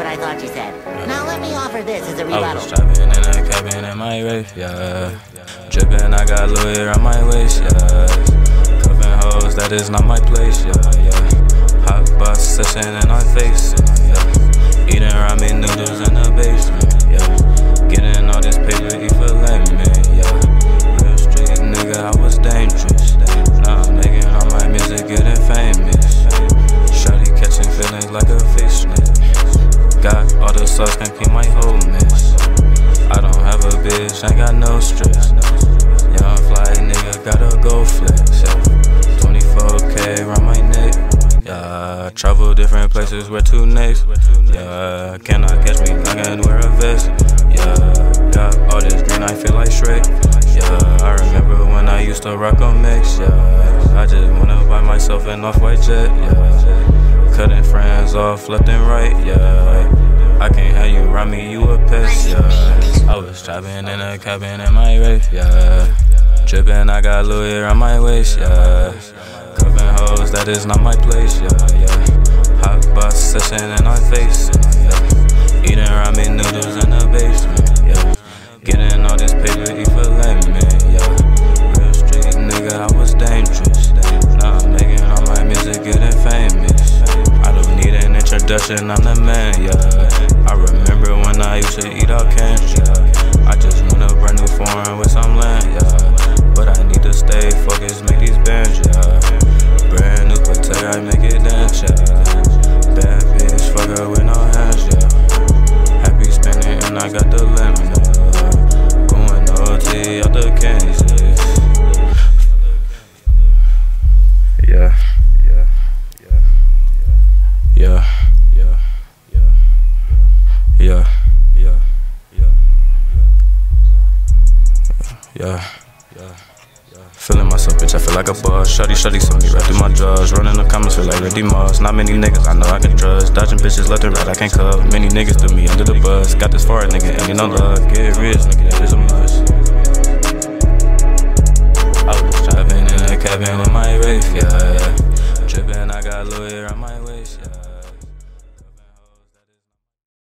what I thought you said. Now let me offer this as a rebuttal. I was driving in a cabin in my Wraith, yeah. Drippin', I got Louis around my waist, yeah. Cuffin' hoes, that is not my place, yeah, yeah. Hot box session in our face, yeah. Eating ramen noodles in the basement, yeah. Getting all this paper, eat for lemon, yeah. Real street nigga, I was dangerous. Now I'm making all my music, getting famous. Shawty catching feelings like a fish, nigga. Got all the sauce, can't keep my whole mess. I don't have a bitch, ain't got no stress. Young fly nigga, gotta go flex, yeah. 24K around my neck, yeah. Travel different places, wear two necks, yeah. Cannot catch me, I can wear a vest, yeah. Got all this green, I feel like Shrek, yeah. I remember when I used to rock on Max, yeah. I just wanna buy myself an off-white jet, yeah. Cutting friends off left and right, yeah. I can't have you around me, you a pest, yeah. I was driving in a cabin in my Wraith, yeah. Drippin', I got Louis around my waist, yeah. Cuffin' hoes, that is not my place, yeah, yeah. Hot box session in our face, yeah. Eating ramen noodles in the basement, yeah. Getting all this paper, eat for lemon, yeah. Real street nigga, I was dangerous. Now I'm making all my music, getting famous. I don't need an introduction, I'm the man, yeah. I remember when I used to eat all cans, yeah. I just want a brand new foreign with some land, yeah. But I need to stay focused, make these bands, yeah. Brand new potato, I make it dance, yeah. Bad bitch, fuck her with no hands, yeah. Happy spinning and I got the lemon, yeah. Going OT out the Kansas. Yeah, yeah, yeah, yeah, yeah, yeah, yeah, yeah, yeah, yeah, yeah. Feeling myself, bitch, I feel like a boss. Shorty saw me right through my jaws. Running the comments, feel like Reddy Moss. Not many niggas, I know I can trust. Dodging bitches left and right, I can't cuff. Many niggas threw me under the bus. Got this far, nigga, ain't no love. Get rich, nigga, that is a must. I was driving in a cabin in my Wraith, yeah.